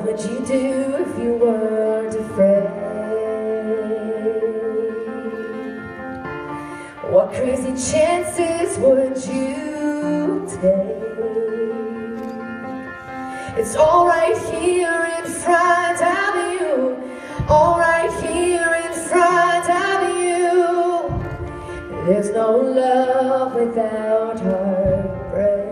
What would you do if you weren't afraid? What crazy chances would you take? It's all right here in front of you, all right here in front of you. There's no love without heartbreak.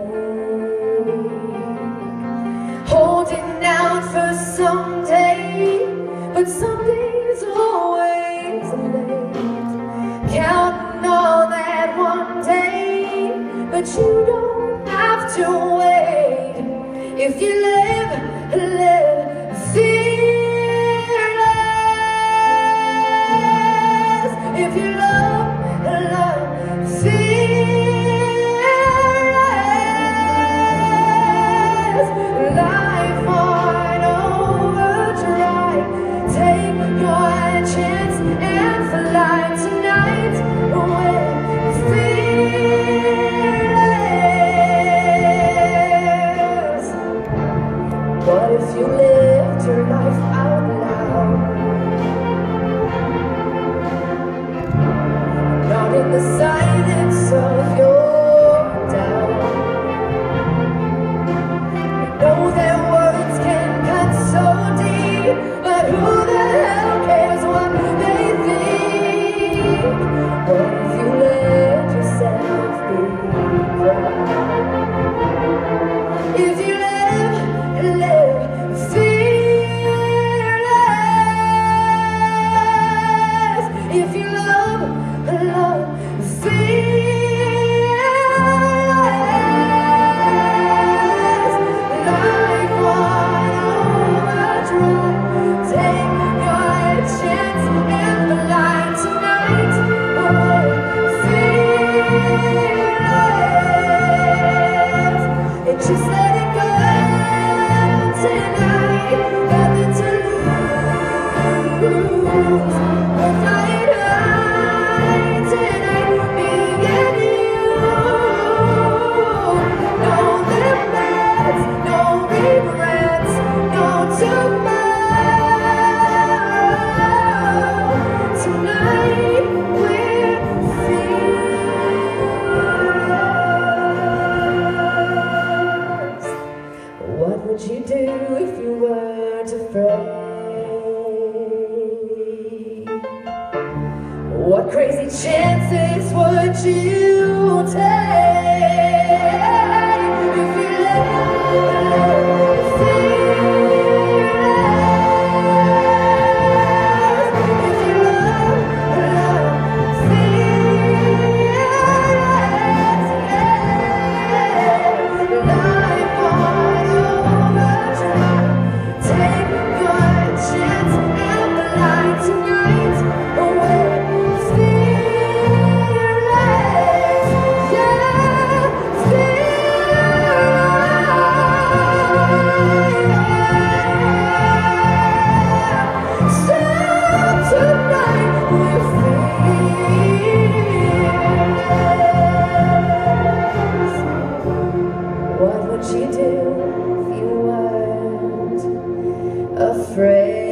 Holding out for someday, but something's always late. Counting on that one day, but you don't have to wait. If you live fearless. If you love fearless. Life on overdrive. Take your chance and fly tonight with fearless. What if you lived your life out loud? Not in the silence of your doubt. You know their words can cut so deep, but who the hell cares what they think? What if you let yourself be proud? If you live fearless. If you love fearless. Life on overdrive. Take your chance and fly tonight with fearless. And just let it go tonight. Nothing to lose. We'll fly it high tonight, me and you. No limits, no regrets, no tomorrow. Tonight we're fearless. What would you do if you weren't afraid? What crazy chances would you take if you let fearless? If you love fearless, yeah. Life on overdrive. Take your chance and fly tonight away. What would you do if you weren't afraid?